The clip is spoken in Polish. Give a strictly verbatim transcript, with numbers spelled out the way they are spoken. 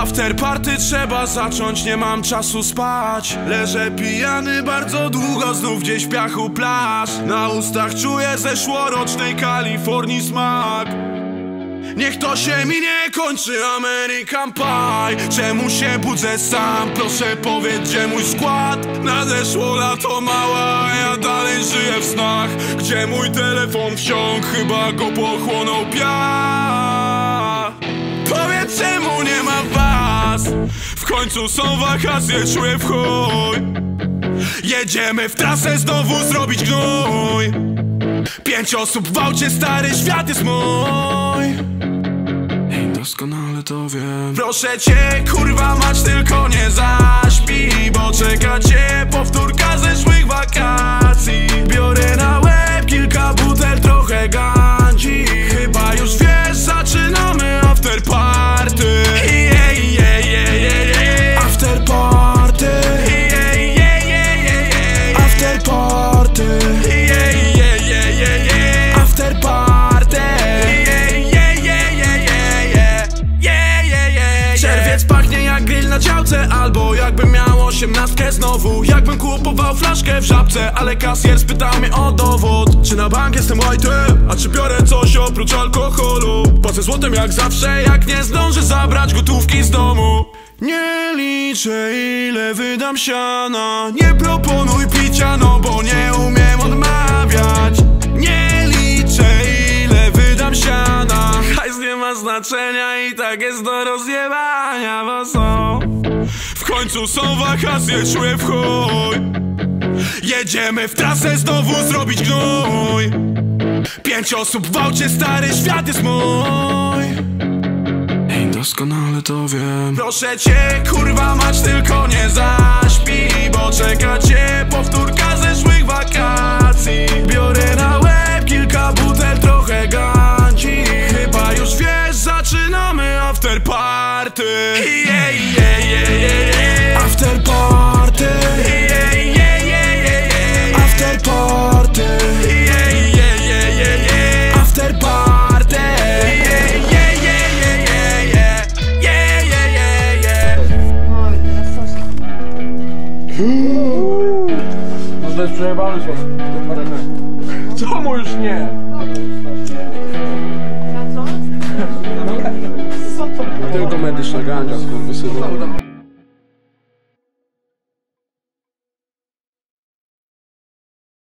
After party trzeba zacząć, nie mam czasu spać. Leżę pijany bardzo długo, znów gdzieś w piachu plaż. Na ustach czuję zeszłorocznej Kalifornii smak. Niech to się mi nie kończy, American Pie. Czemu się budzę sam? Proszę powiedz, gdzie mój skład? Nadeszło lato mała, a ja dalej żyję w snach. Gdzie mój telefon wsiąkł? Chyba go pochłonął piach. Powiedz, czemu nie ma was? W końcu są wakacje, czuję w chuj. Jedziemy w trasę znowu zrobić gnój. Pięć osób w aucie, stary świat jest mój. Ej, doskonale to wiem. Proszę cię, kurwa mać, tylko nie zaśpij, bo czeka cię powtórka zeszłych wakacji. Biorę na łeb kilka butel, trochę gandzi. Chyba już wiesz, zaczynamy after party. Yeah, yeah, yeah, yeah, yeah. After party. Yeah, yeah, yeah, yeah, yeah. After party. Yeah, yeah, yeah, yeah, yeah. After party. Yeah, yeah, yeah, yeah, yeah, yeah. Yeah, yeah, yeah. Czerwiec pachnie jak grill na działce, albo jakbym miał osiemnastkę znowu. Jakbym kupował flaszkę w Żabce, ale kasjer spytał mnie o dowód. Czy na bank jestem white'em, a czy biorę coś oprócz alkoholu? Płacę złotem jak zawsze, jak nie zdążę zabrać gotówki z domu. Nie liczę, ile wydam siana. Nie proponuj picia, no bo nie umiem odmawiać. Nie liczę, ile wydam siana. Hajs nie ma znaczenia i tak jest do rozjebania, bo są. W końcu są wakacje, czuję w chuj. Jedziemy w trasę znowu zrobić gnój. Pięć osób w aucie, stary świat jest mój. Ej, doskonale to wiem. Proszę cię, kurwa mać, tylko nie zaśpij, bo czeka cię powtórka zeszłych wakacji. Biorę na łeb kilka butel, trochę gandzi. Chyba już wiesz, zaczynamy after party. Yeah, yeah, yeah, yeah, yeah. After party. Yeah, yeah, yeah, yeah, yeah. After party. Yeah, yeah, yeah, yeah, yeah. After party. Yeah, yeah, yeah, yeah, yeah, yeah. Yeah, yeah, yeah, yeah. No to jest przejebany się. Czemu już nie? Tylko medyczna ganja, kurwa, synu.